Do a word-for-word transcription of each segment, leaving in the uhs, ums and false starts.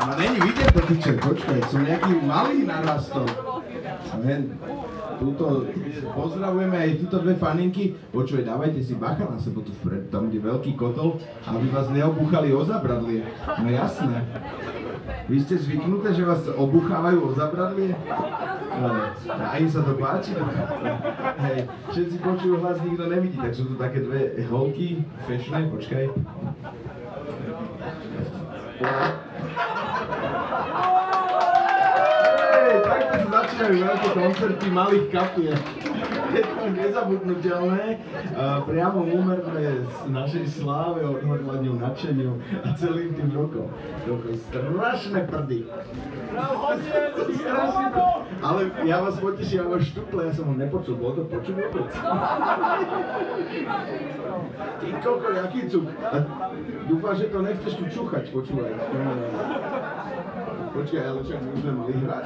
No není vidieť to, piče, počkaj, som nejaký malý narastol. Len, túto, pozdravujeme aj títo dve faninky. Počuj, dávajte si bacha na sebo tu vpred, tam kde veľký kotol, aby vás neobuchali o zabradlie. No jasné. Vy ste zvyknuté, že vás obuchávajú o zabradlie? Ale a im sa to páči? Hej, všetci počujú hlas, nikto nevidí, tak sú tu také dve holky, fešné, počkaj. Hej, takto sa začínajú veľké koncerty malých kapiel. Je to nezabudnutelné, priamo úmerné z našej sláve, odhodlaniu, nadšeniu a celým tým rokom. To je strašné prdy. Ale ja vás poteším, ja vás štuple, ja som ho nepočul, bol to počuť vôbec? Ty koko, jaký cuk. Dúfam, že to nechceš tu čuchať, počúvaj. Počkaj, ale však my sme mali hrať.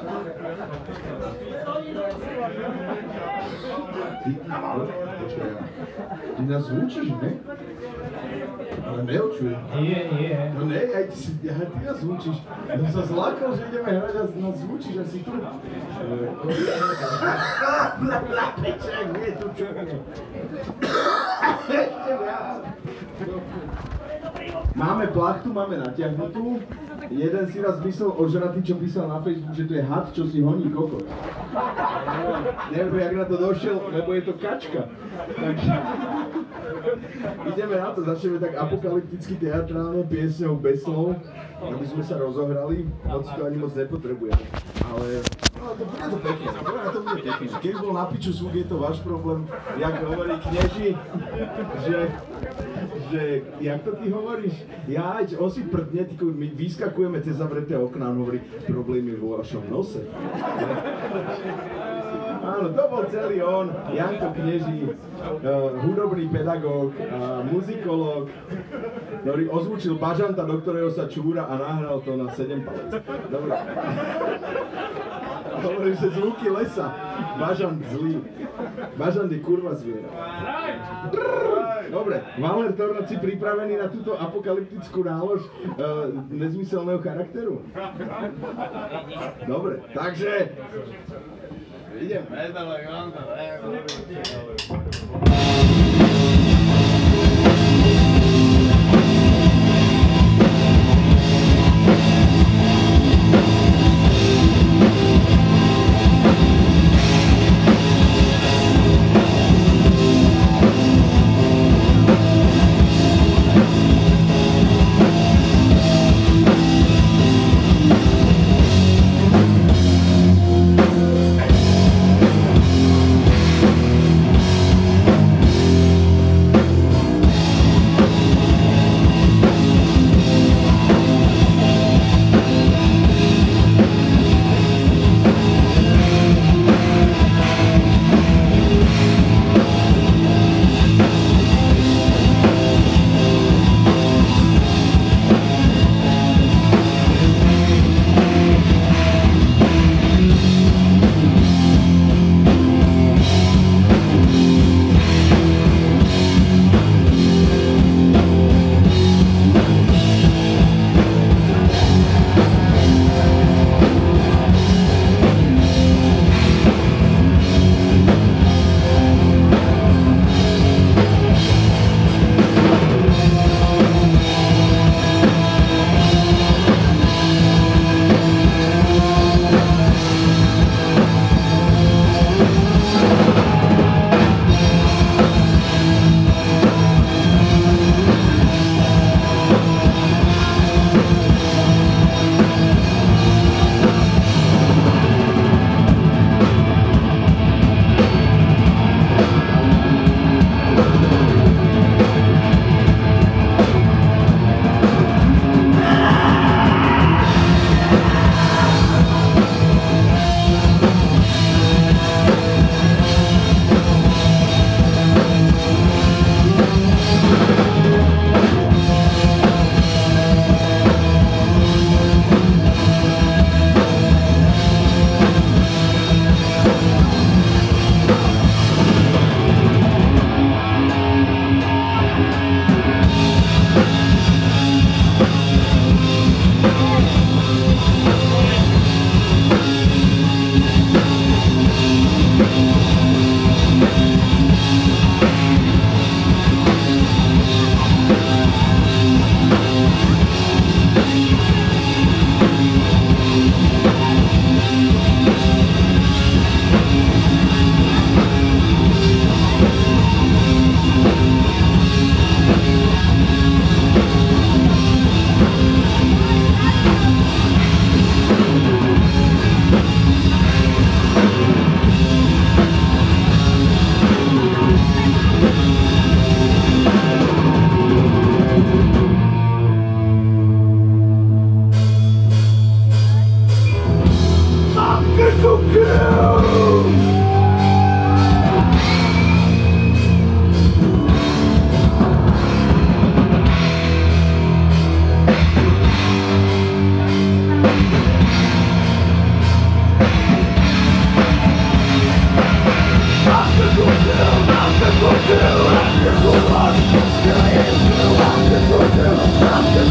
Ty, počkaj, ty nás zvučíš, ne? Ale neočujem. Nie, nie. No ne, aj ty, si, aj ty nás zvučíš. Ja som sa zlákal, že ideme hrať a nás zvučíš asi tu. Peček, nie, tu čukne. Ešte viac. Máme plachtu, máme natiahnutú. Jeden si raz myslel ožratý, čo písal na Facebook, že to je had, čo si honí kokot. Neviem, jak na to došiel, lebo je to kačka. Takže ideme na to, začneme tak apokalypticky teatrálne piesňou bez slov, aby sme sa rozohrali, hoci to ani moc nepotrebujeme. Ale no, to bude to pekne, to bude pekne. Keď bol na piču zvuk, je to váš problém, jak hovorí knieži, že že, jak to ty hovoríš? Ja, osi prdne, my vyskakujeme cez zavreté okná, on hovorí, problém je vo vašom nose. Áno, to bol celý on, Janko Kneží, uh, hudobný pedagóg, uh, muzikológ, ktorý ozvučil bažanta, do ktorého sa čúra a nahral to na sedem palec. Dobre. Hovorí, že zvuky lesa. Bažant zlý. Bažant je kurva zviera. Dobre, Valer Tornoc, si pripravený na túto apokalyptickú nálož uh, nezmyselného charakteru? Dobre, takže idem.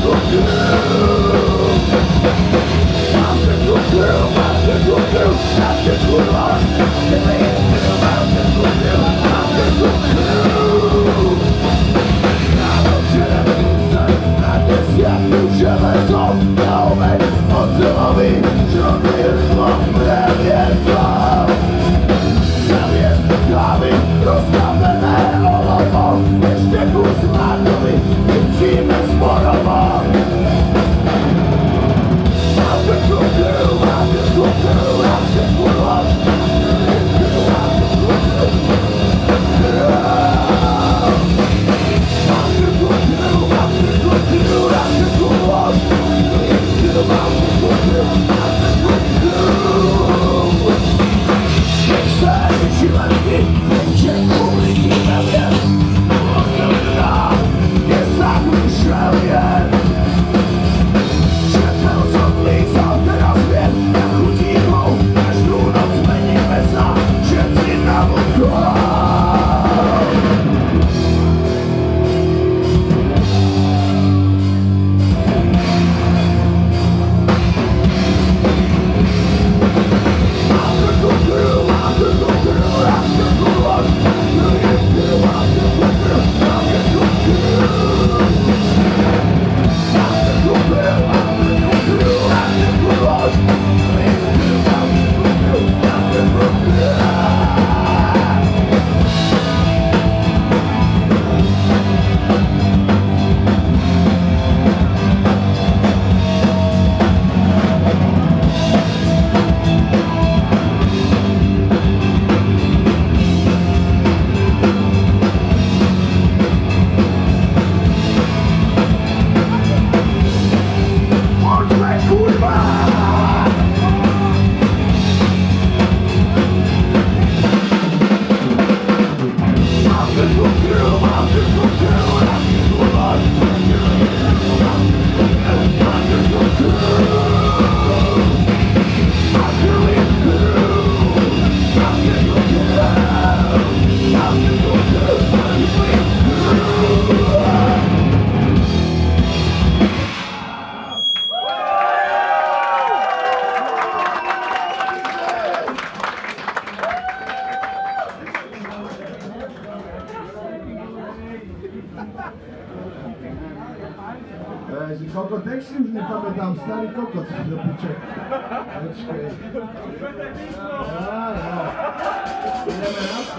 Ježi, koľko texty už nepamätám, starý kokot do piče. Počkej. Á, jo. Ideme na to.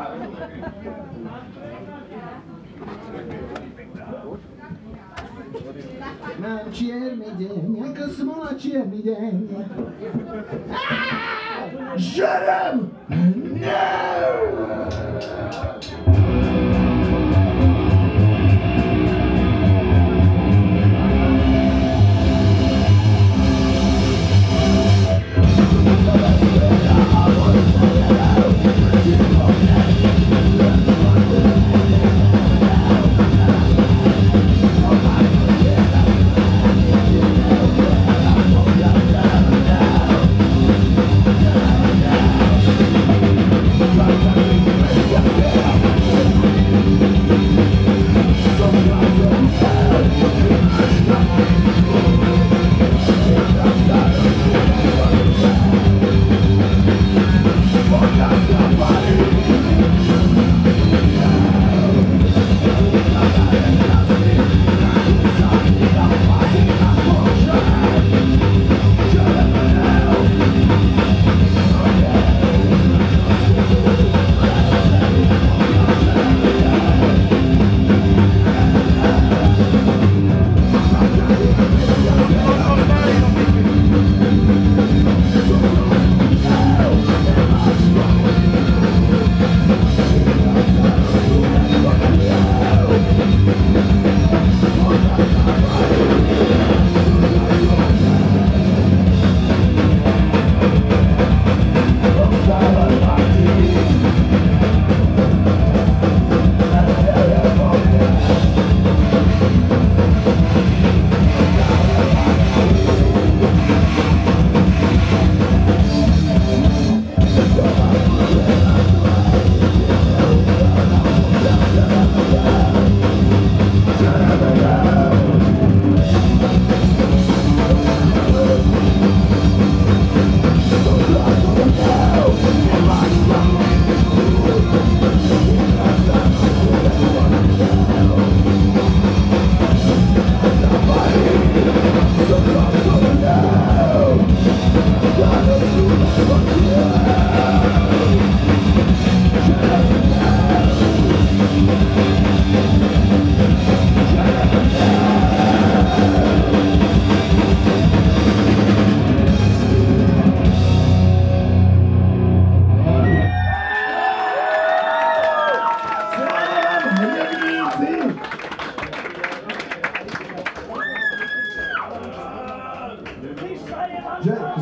Mám čierny deň, ako smola čierny deň. Žerem! No!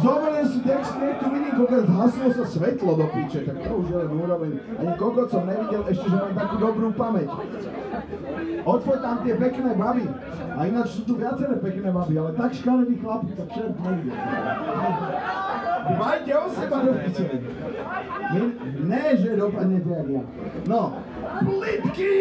Zoberiem si text, niekto vidím, koľko zhaslo sa svetlo do piče, tak to už je len úroveň. Ani kokot som nevidel ešte, že mám takú dobrú pamäť. Odfoď tam tie pekné baby. A ináč sú tu viaceré pekné baby, ale tak škaredí chlapi, tak čert nevidel. Majte o seba do piče. Ne, že dopadnete jak ja. No, plitky!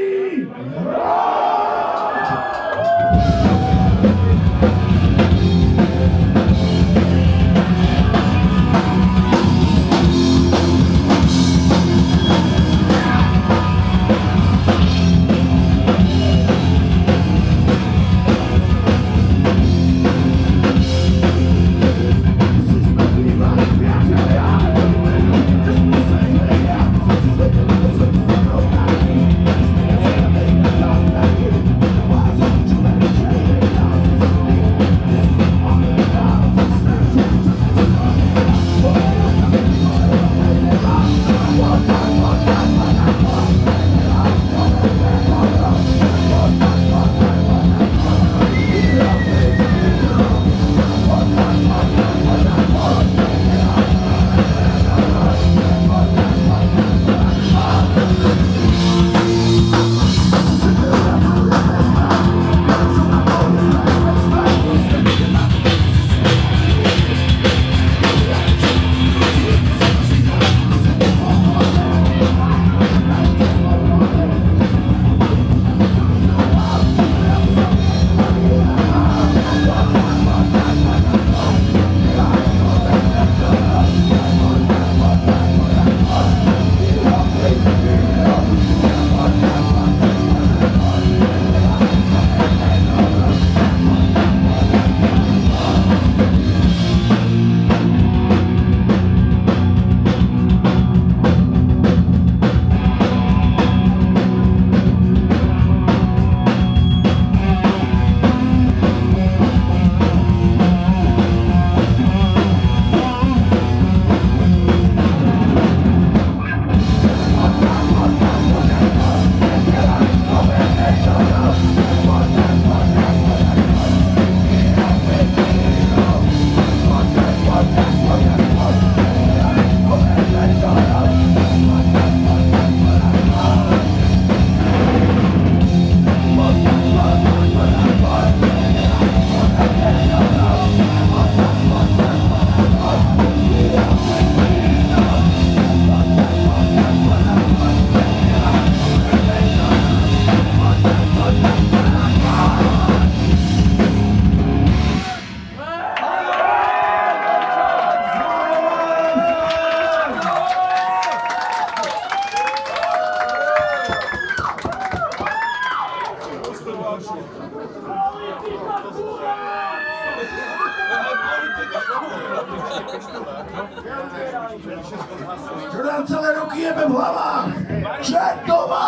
Čo nám celé roky jebe v hlavách? Čertova!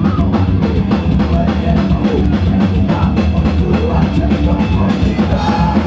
Check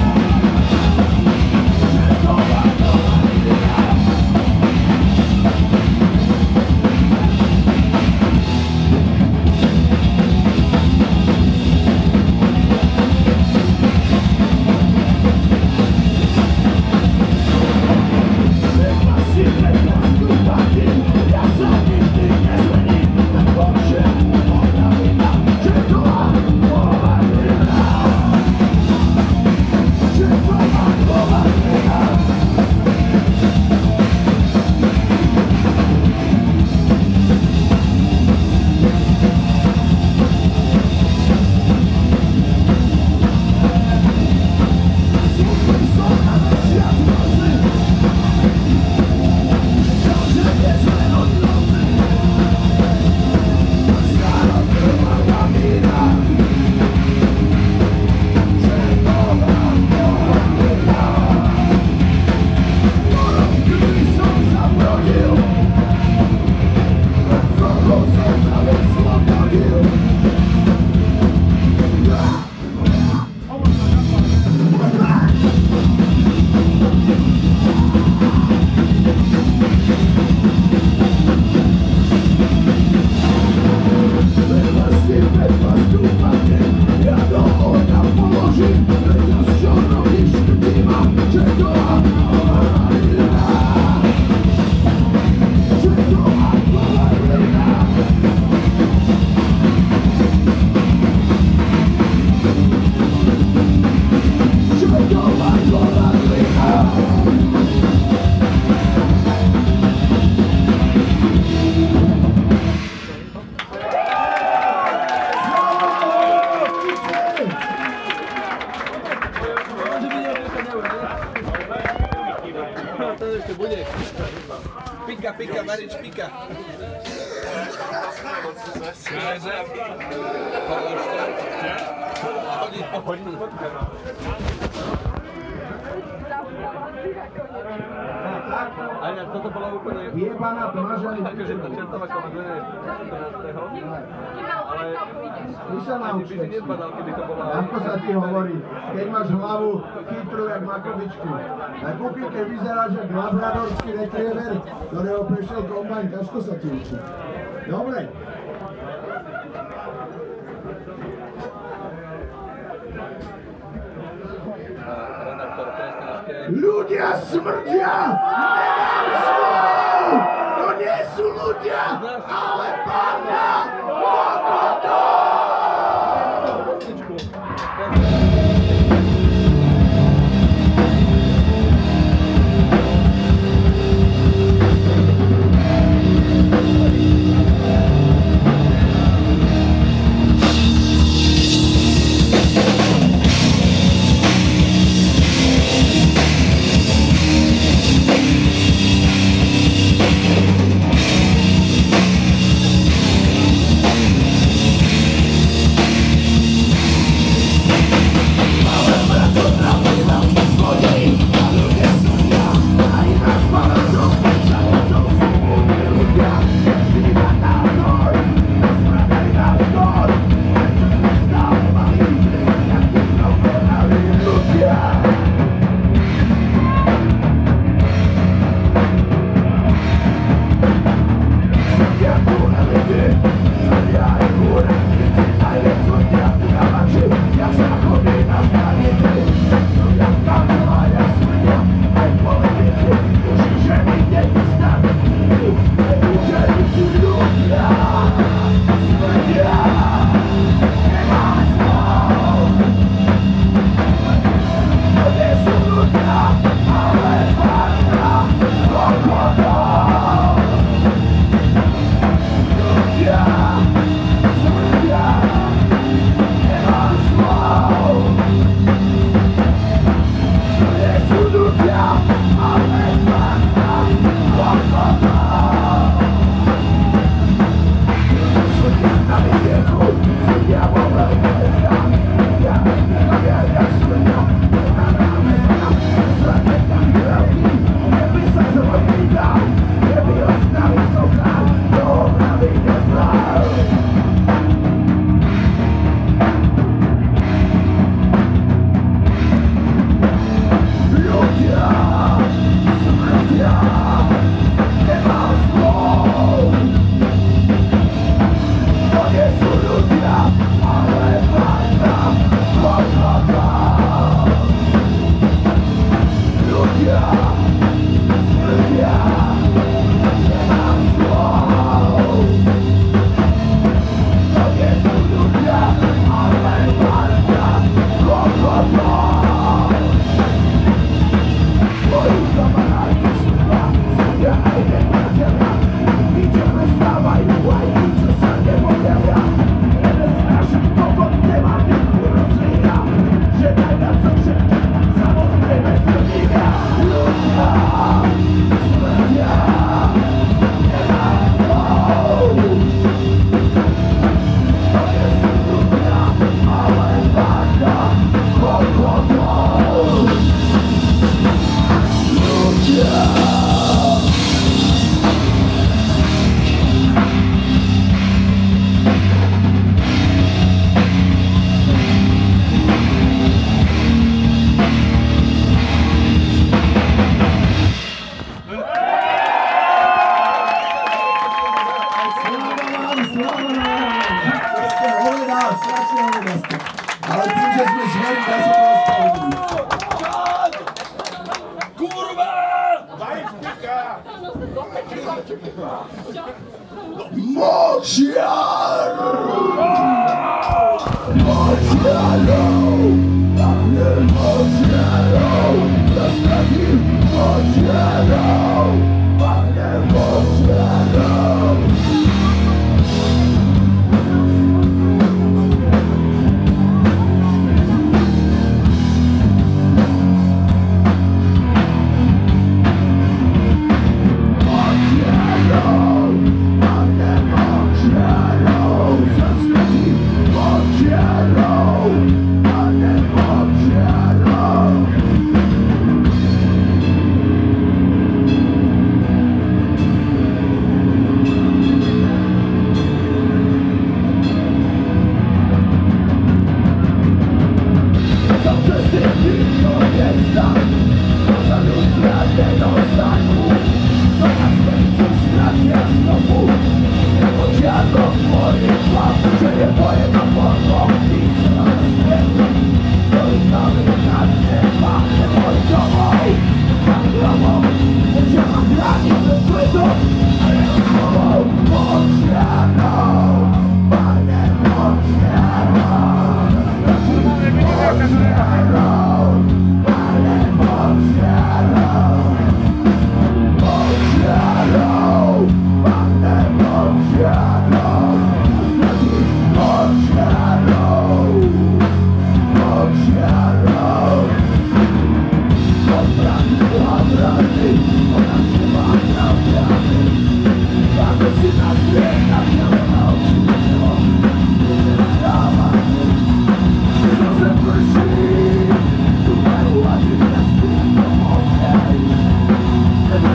Pika, pika, Marič, pika. Hodí. Aňa, toto bolo úplne... Jebaná tmaža. Akože to čertová komedlenie štrnásteho Ale... Ty sa nauč. By si nezbadal, keby to bola... Ako sa ti hovorí, keď máš hlavu chytrú jak makovičku. Na kukýke vyzeráš jak labradorský retriever, ktorého prešiel kombajn, ťažko sa ti učí. Dobre. Ľudia smrtia! Nemám slov! To nie sú ľudia, ale banda kokotov! Ale tým, že sme žveri, dá sa to ospravedlniť. Kurva! Močiar! Močiarov! Pane Močiarov! Zastavím Močiarov! Pane Močiarov!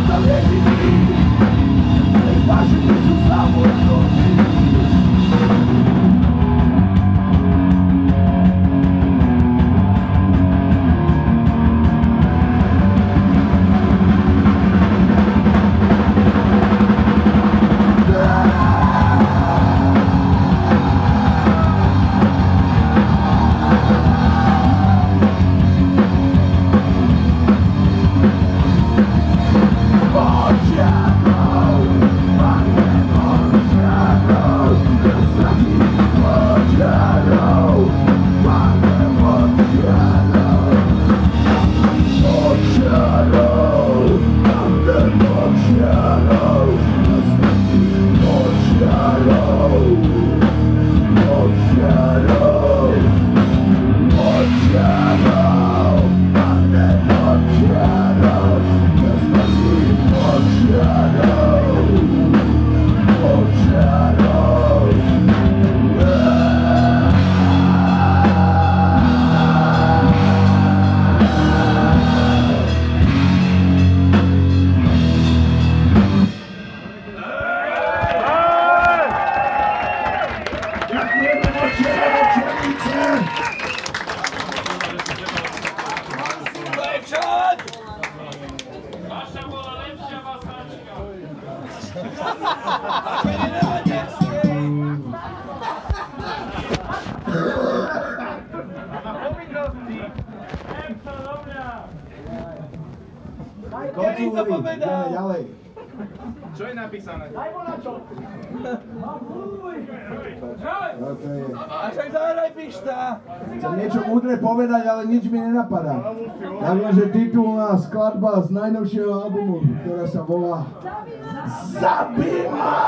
Kocúri, ideme ďalej. Čo je napísané? Okay. A však zahraj pišta! Chcem niečo múdre povedať, ale nič mi nenapadá. Takže titulná skladba z najnovšieho albumu, ktorá sa volá Zabij ma!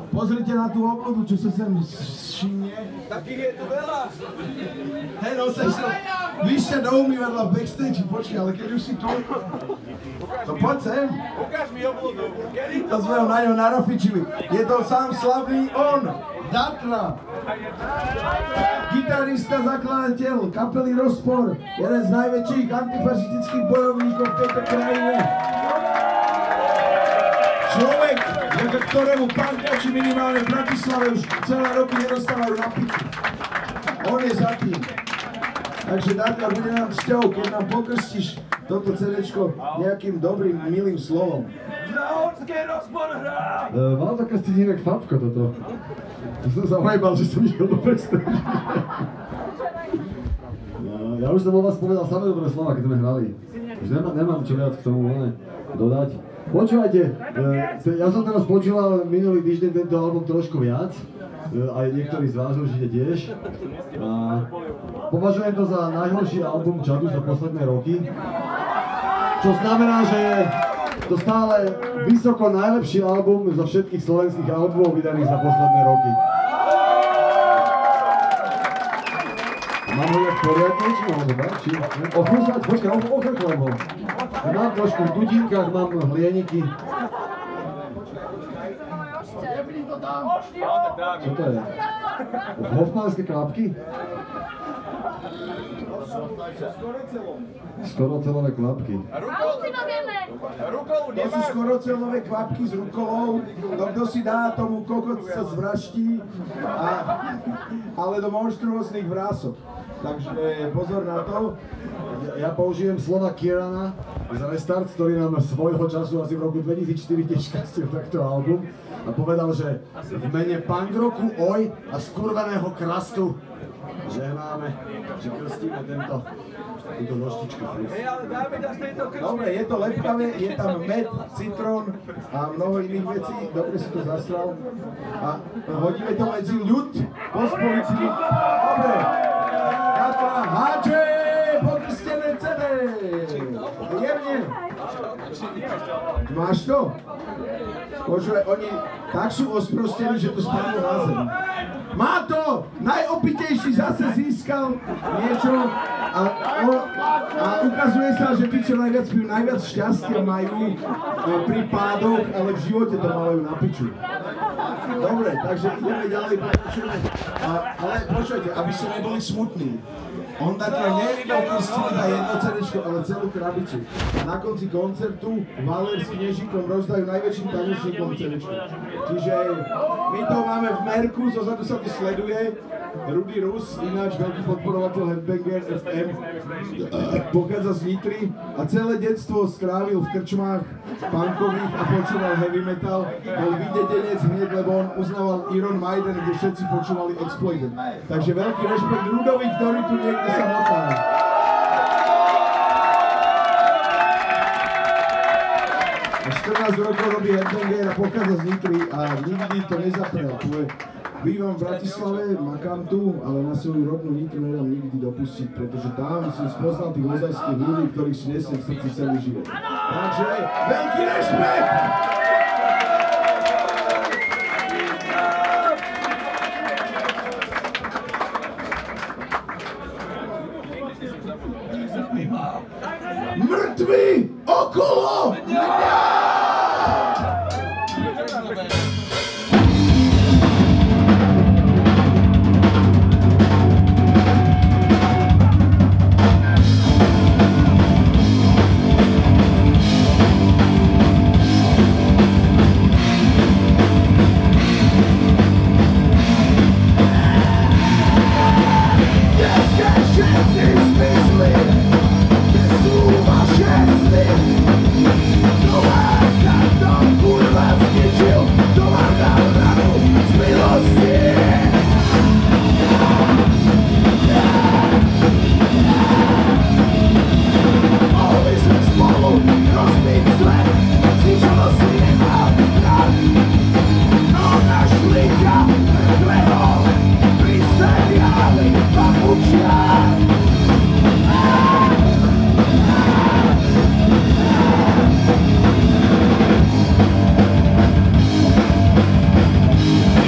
pozrite na tú oblodu, čo sa sem šíne. Takých je tu veľa. Hej, no sa sa vyššia do umývadla v backstage, počkaj, ale keď už si tu, to poď sem. Ukáž mi oblodu. Kedy To sme ho na ňo narafičili. Je to sám slavný on, Datra. Gitarista, zakladateľ kapely Rozpor, jeden z najväčších antifašistických bojovníkov v tejto krajine. Človek, vďaka ktorému pankači minimálne v Bratislave už celé roky nedostávajú na piču. On je za tým. Takže Datra, bude nám cťou, keď nám pokrstíš toto cédéčko nejakým dobrým, milým slovom. Záhodské Rozpor hrá! Mal taká stejný Fabko toto. Ja som sa hajbal, že som išiel do backstage. Ja, ja už som o vás povedal samé dobré slova, keď sme hrali. Už nemám, nemám čo viac k tomu ne, dodať. Počúvajte, e, ja som teraz počúval minulý týždeň tento album trošku viac. E, aj niektorí z vás určite tiež. A považujem to za najhorší album Čadu za posledné roky. Čo znamená, že je to stále vysoko najlepší album zo všetkých slovenských albumov vydaných za posledné roky. Mám ho nejak poriadne, či mám ho dať, či? Ochúsať, počkaj, ochrchlem ho. Mám trošku v dudinkách, mám hlieniky. Čo to je? Hoffmanské klapky? Skorocelové klapky. Rukou To sú skorocelové kvapky s rukolou, to kto si dá tomu kokot sa zvraští, a, ale do monštruóznych vrások. Takže pozor na to. Ja, ja použijem slova Kierana z Restart, ktorý nám svojho času asi v roku dvetisícštyri tiež kastil takto album a povedal, že v mene punk rocku, oj a skurveného krastu žehnáme, že krstíme tento, túto doštičku. Hej, ale dáme ťa z tejto krčmy. Dobre, je to lepkavé, je tam med, citrón a mnoho iných vecí. Dobre si to zasral. A hodíme to medzi ľud, pospolití. Dobre. Datra, háče, pokrstené cédé. Jemne. Máš to? Počúvaj, oni tak sú osprostení, že to spadlo na zem. Má to! Najopitejší zase získal niečo a, o, a ukazuje sa, že tí, čo najviac pijú, najviac šťastia majú pri pádoch, ale v živote to majú na piču. Dobre, takže ideme ďalej, pokračujeme. A, ale počujete, aby ste neboli smutní. On Datra neokrstil iba jedno cédéčko, ale celú krabicu. A na konci koncertu Valer s Knežíkom rozdajú najväčším tanečníkom cédéčko. Čiže my to máme v merku, zozadu sa to sleduje. Rudy Rus, ináč veľký podporovateľ Headbanger ef em, pochádza z Nitry a celé detstvo strávil v krčmách punkových a počúval heavy metal. Bol videdenec hneď, lebo on uznával Iron Maiden, kde všetci počúvali Exploited. Takže veľký rešpekt Rudovi, ktorý tu niekde sa motá. štrnásť rokov robí Headbanger a pochádza z Nitry a nikdy to nezaprel. Bývam v Bratislave, makám tu, ale na svoju rodnú Nitru nedám nikdy dopustiť, pretože tam som spoznal tých ozajských ľudí, ktorých si nesiem v srdci celý život. Takže veľký rešpekt! Mŕtvi okolo mňa!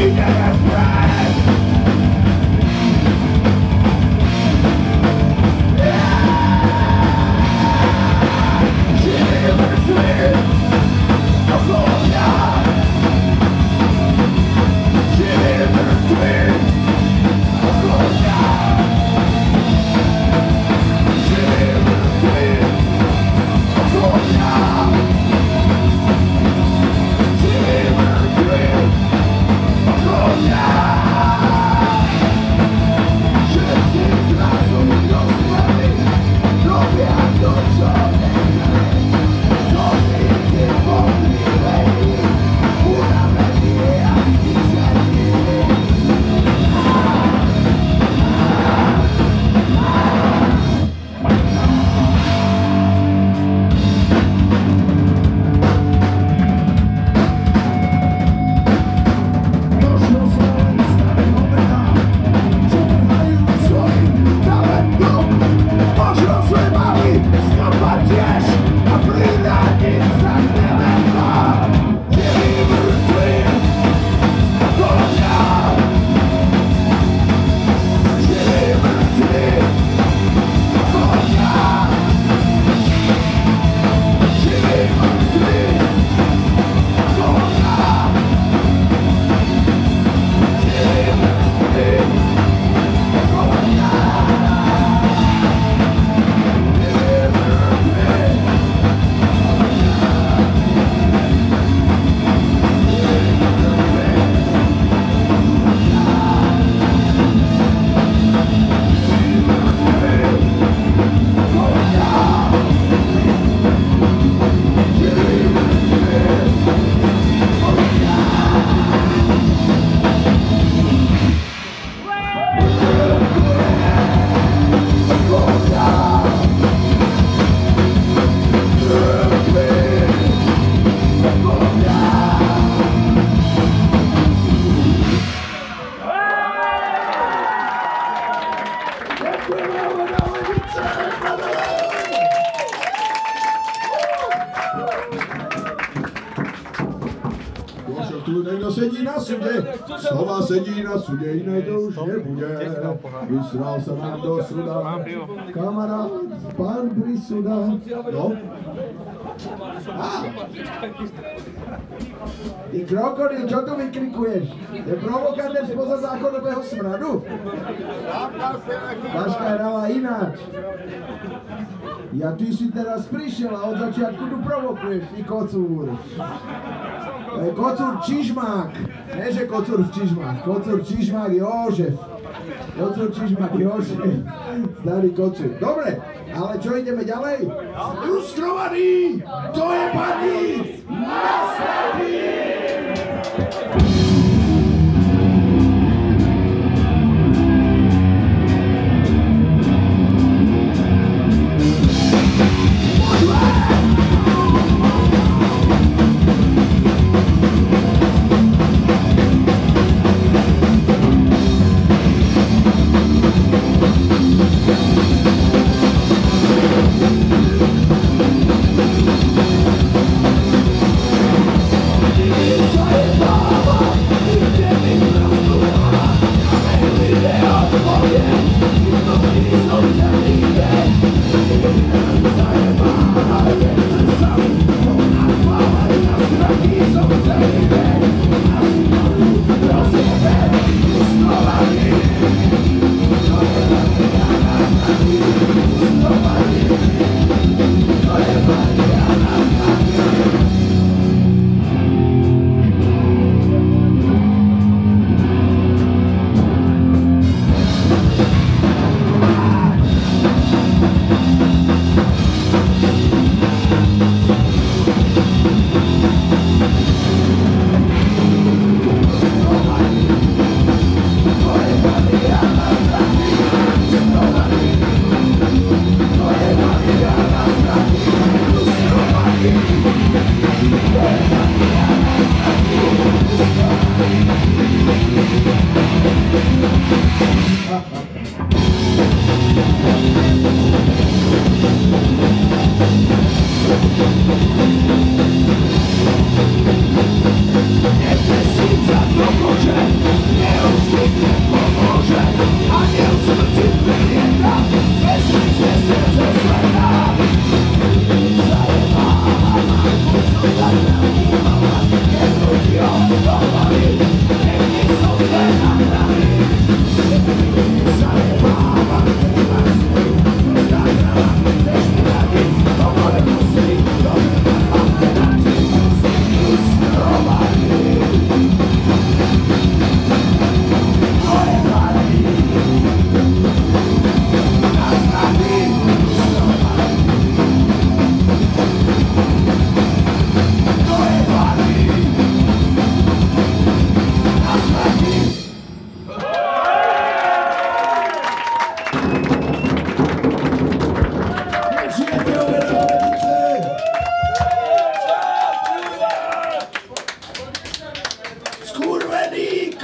Tu někdo sedí na sudě, slova sedí na sudě, jiné to už nebude. Vysral se nám do suda, kamarád, pán Prisuda. No. Ah. Ty krokodil, čo tu vykrikuješ? Je provokatér spoza záchodového smradu? Vaška hrala ináč. Ja ty si teraz prišiel a od začiatku tu provokuješ, ty kocúr. Kocúr Čižmák, ne že kocúr v Čižmách, kocúr Čižmák Jožef. Kocúr Čižmák Jožef, starý kocúr. Dobre, ale čo ideme ďalej? Lustrovaný, to je bandít, nasratý! Baba!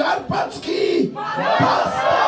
Karpatský bastard!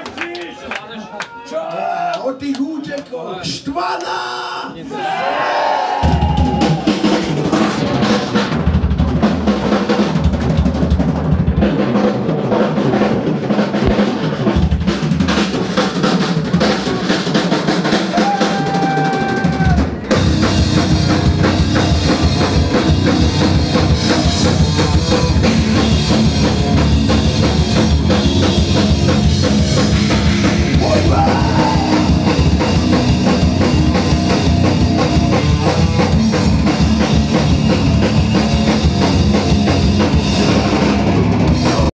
Od tých útekoch štvaná!